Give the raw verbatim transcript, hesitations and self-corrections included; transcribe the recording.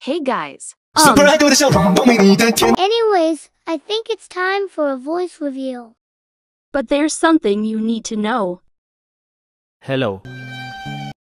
Hey guys. Um, Anyways, I think it's time for a voice reveal. but there's something you need to know. Hello,